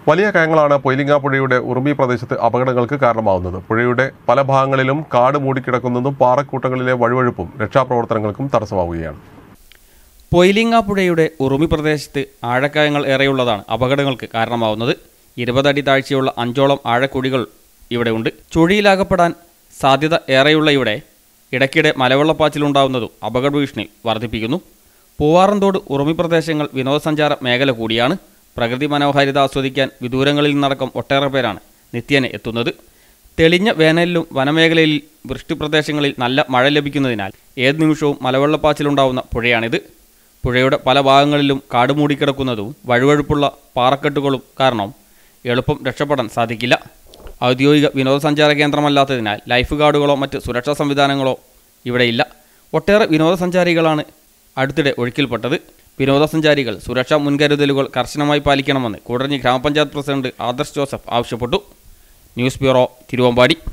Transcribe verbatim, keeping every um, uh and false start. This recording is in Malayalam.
വലിയ കയങ്ങളാണ് പൊയിലിങ്ങ പുഴയുടെ ഉറുമി പ്രദേശത്ത് അപകടങ്ങൾക്ക് കാരണമാവുന്നത്. പുഴയുടെ പല ഭാഗങ്ങളിലും കാട് മൂടിക്കിടക്കുന്നതും പാറക്കൂട്ടങ്ങളിലെ വഴുവഴുപ്പും രക്ഷാപ്രവർത്തനങ്ങൾക്കും തടസ്സമാവുകയാണ്. പൊയിലിങ്ങ പുഴയുടെ ഉറുമി പ്രദേശത്ത് ആഴക്കയങ്ങൾ ഏറെയുള്ളതാണ് അപകടങ്ങൾക്ക് കാരണമാവുന്നത്. ഇരുപതടി താഴ്ചയുള്ള അഞ്ചോളം ആഴക്കുഴികൾ ഇവിടെ ഉണ്ട്. ചുഴിയിലാകപ്പെടാൻ സാധ്യത ഏറെയുള്ള ഇവിടെ ഇടയ്ക്കിടെ മലവെള്ളപ്പാച്ചിലുണ്ടാവുന്നതും അപകട ഭീഷണി വർദ്ധിപ്പിക്കുന്നു. പൂവാറന്തോട് ഉറുമി പ്രദേശങ്ങൾ വിനോദസഞ്ചാര മേഖല കൂടിയാണ്. പ്രകൃതി മനോഹാരിത ആസ്വദിക്കാൻ വിദൂരങ്ങളിൽ നിന്നടക്കം ഒട്ടേറെ പേരാണ് നിത്യേന എത്തുന്നത്. തെളിഞ്ഞ വേനലിലും വനമേഖലയിൽ വൃഷ്ടിപ്രദേശങ്ങളിൽ നല്ല മഴ ലഭിക്കുന്നതിനാൽ ഏത് നിമിഷവും മലവെള്ളപ്പാച്ചിലുണ്ടാവുന്ന പുഴയാണിത്. പുഴയുടെ പല ഭാഗങ്ങളിലും കാട് മൂടിക്കിടക്കുന്നതും വഴുവഴുപ്പുള്ള പാറക്കെട്ടുകളും കാരണം എളുപ്പം രക്ഷപ്പെടാൻ സാധിക്കില്ല. ഔദ്യോഗിക വിനോദസഞ്ചാര കേന്ദ്രമല്ലാത്തതിനാൽ ലൈഫ് ഗാർഡുകളോ മറ്റ് സുരക്ഷാ സംവിധാനങ്ങളോ ഇവിടെയില്ല. ഒട്ടേറെ വിനോദസഞ്ചാരികളാണ് അടുത്തിടെ ഒഴുക്കിൽപ്പെട്ടത്. വിനോദസഞ്ചാരികൾ സുരക്ഷാ മുൻകരുതലുകൾ കർശനമായി പാലിക്കണമെന്ന് കൂടരഞ്ഞി ഗ്രാമപഞ്ചായത്ത് പ്രസിഡന്റ് ആദർശ് ജോസഫ് ആവശ്യപ്പെട്ടു. News bureau, Thiruvambady.